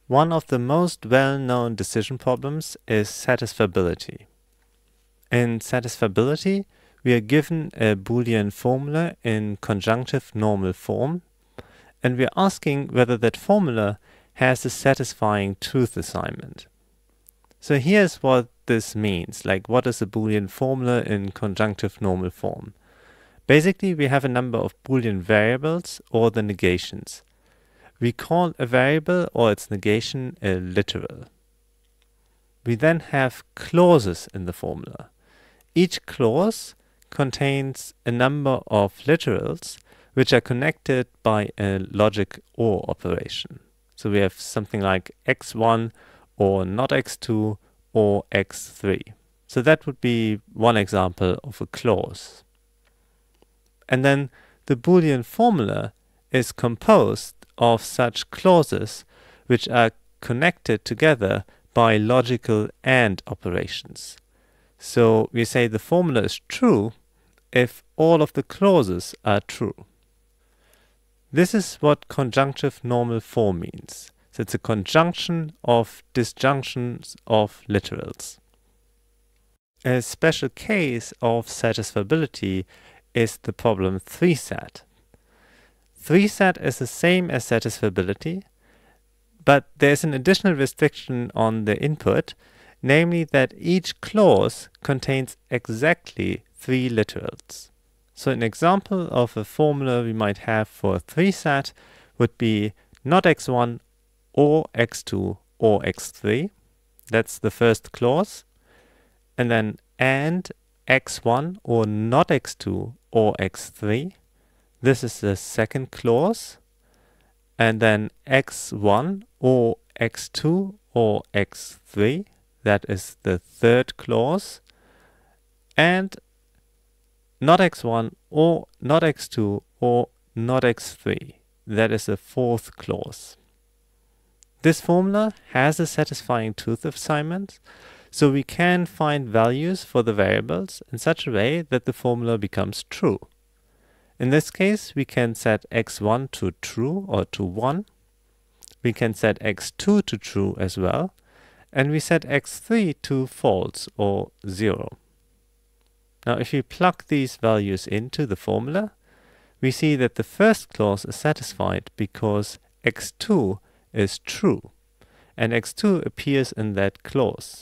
One of the most well-known decision problems is satisfability. In satisfability, we are given a Boolean formula in conjunctive normal form, and we are asking whether that formula has a satisfying truth assignment. So here's what this means, like what is a Boolean formula in conjunctive normal form? Basically, we have a number of Boolean variables or the negations. We call a variable or its negation a literal. We then have clauses in the formula. Each clause contains a number of literals which are connected by a logic OR operation. So we have something like x1 or not x2 or x3. So that would be one example of a clause. And then the Boolean formula is composed of such clauses which are connected together by logical AND operations. So we say the formula is true if all of the clauses are true. This is what conjunctive normal form means. So it's a conjunction of disjunctions of literals. A special case of satisfability is the problem 3-sat. 3-sat is the same as satisfability, but there's an additional restriction on the input, namely that each clause contains exactly 3 literals. So an example of a formula we might have for 3-sat would be not x1 or x2 or x3. That's the first clause. And then and x1 or not x2 or x3. This is the second clause. And then x1 or x2 or x3. That is the third clause. And not x1 or not x2 or not x3. That is the fourth clause. This formula has a satisfying truth assignment, so we can find values for the variables in such a way that the formula becomes true. In this case, we can set x1 to true or to 1. We can set x2 to true as well. And we set x3 to false or 0. Now if we plug these values into the formula, we see that the first clause is satisfied because x2 is true, and x2 appears in that clause.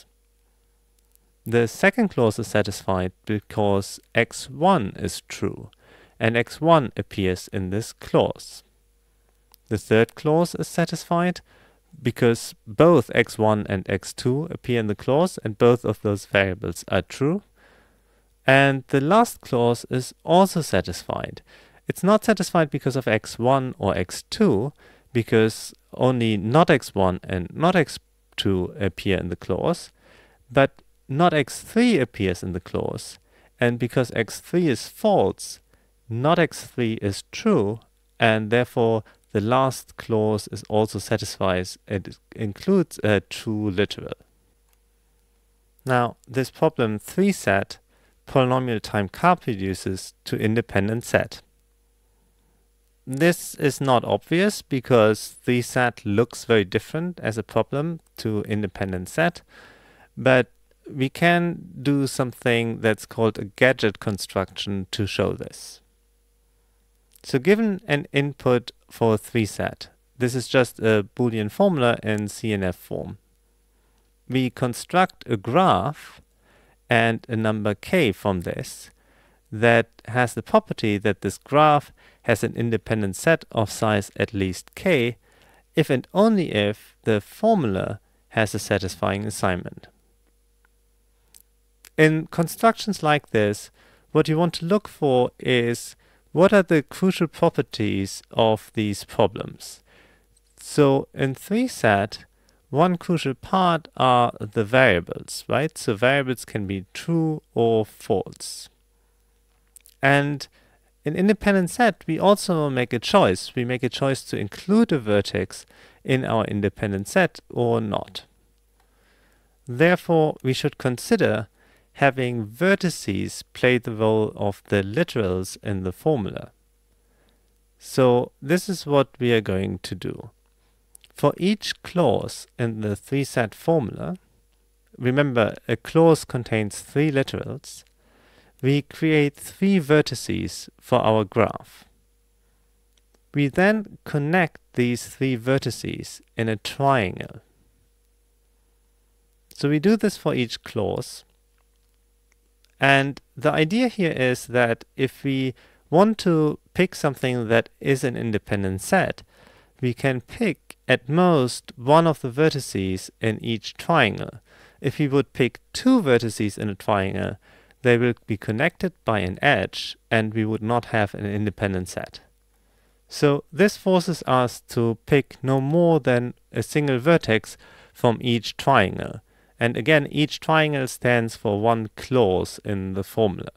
The second clause is satisfied because x1 is true, and x1 appears in this clause. The third clause is satisfied because both x1 and x2 appear in the clause, and both of those variables are true. And the last clause is also satisfied. It's not satisfied because of x1 or x2, because only not x1 and not x2 appear in the clause, but not x3 appears in the clause. And because x3 is false, not x3 is true, and therefore the last clause is also satisfied. It includes a true literal. Now, this problem 3-sat polynomial time car reduces to independent set. This is not obvious because 3-sat looks very different as a problem to independent set, but we can do something that's called a gadget construction to show this. So given an input for 3-sat, this is just a Boolean formula in CNF form. We construct a graph and a number k from this that has the property that this graph has an independent set of size at least k if and only if the formula has a satisfying assignment. In constructions like this, what you want to look for is what are the crucial properties of these problems. So in 3-sat, one crucial part are the variables, right? So variables can be true or false. And in independent set, we also make a choice. We make a choice to include a vertex in our independent set or not. Therefore, we should consider having vertices play the role of the literals in the formula. So this is what we are going to do. For each clause in the 3-set formula, remember a clause contains 3 literals, we create 3 vertices for our graph. We then connect these 3 vertices in a triangle. So we do this for each clause. And the idea here is that if we want to pick something that is an independent set, we can pick at most one of the vertices in each triangle. If we would pick 2 vertices in a triangle, they will be connected by an edge and we would not have an independent set. So this forces us to pick no more than a single vertex from each triangle. And again, each triangle stands for one clause in the formula.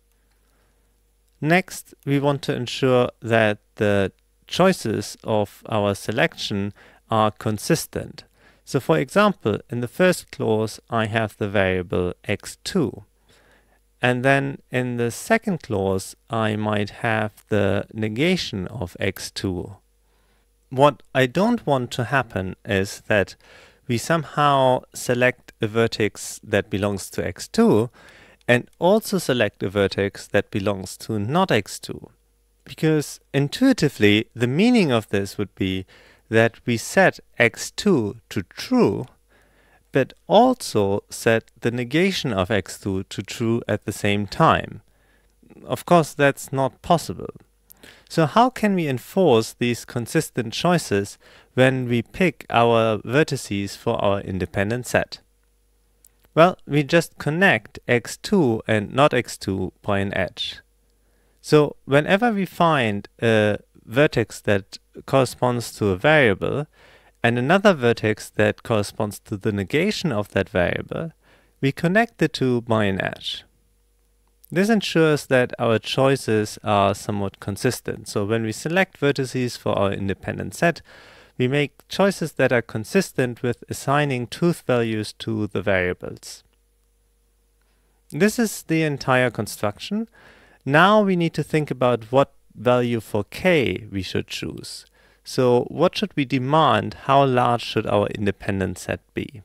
Next, we want to ensure that the choices of our selection are consistent. So for example, in the first clause, I have the variable x2. And then in the second clause, I might have the negation of x2. What I don't want to happen is that we somehow select a vertex that belongs to x2 and also select a vertex that belongs to not x2. Because intuitively, the meaning of this would be that we set x2 to true, but also set the negation of x2 to true at the same time. Of course, that's not possible. So how can we enforce these consistent choices when we pick our vertices for our independent set? Well, we just connect x2 and not x2 by an edge. So whenever we find a vertex that corresponds to a variable and another vertex that corresponds to the negation of that variable, we connect the two by an edge. This ensures that our choices are somewhat consistent. So when we select vertices for our independent set, we make choices that are consistent with assigning truth values to the variables. This is the entire construction. Now we need to think about what value for k we should choose. So what should we demand? How large should our independent set be?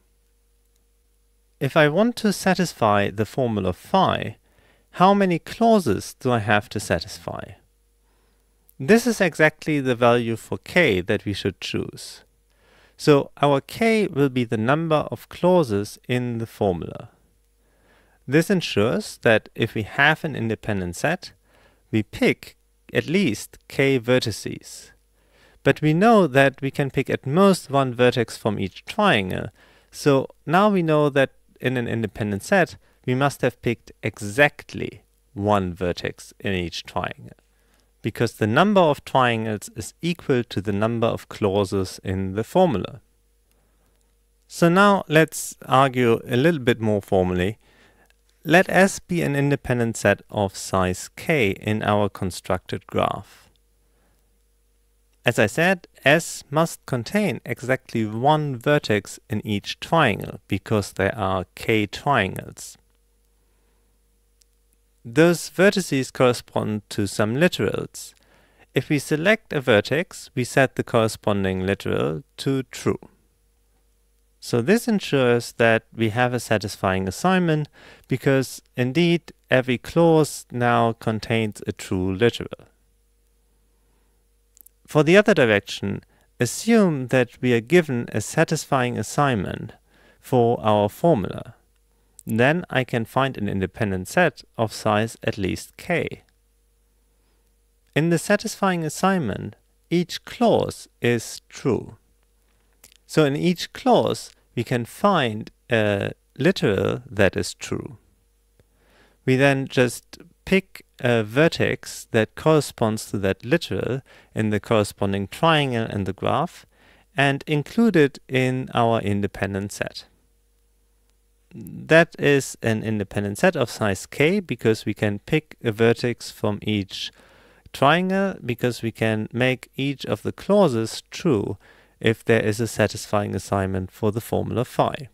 If I want to satisfy the formula phi, how many clauses do I have to satisfy? This is exactly the value for k that we should choose. So our k will be the number of clauses in the formula. This ensures that if we have an independent set, we pick at least k vertices. But we know that we can pick at most one vertex from each triangle. So now we know that in an independent set, we must have picked exactly one vertex in each triangle, because the number of triangles is equal to the number of clauses in the formula. So now let's argue a little bit more formally. Let S be an independent set of size k in our constructed graph. As I said, S must contain exactly one vertex in each triangle, because there are k triangles. Those vertices correspond to some literals. If we select a vertex, we set the corresponding literal to true. So this ensures that we have a satisfying assignment, because indeed every clause now contains a true literal. For the other direction, assume that we are given a satisfying assignment for our formula. Then I can find an independent set of size at least k. In the satisfying assignment, each clause is true. So in each clause, we can find a literal that is true. We then just pick a vertex that corresponds to that literal in the corresponding triangle in the graph and include it in our independent set. That is an independent set of size k, because we can pick a vertex from each triangle, because we can make each of the clauses true if there is a satisfying assignment for the formula phi.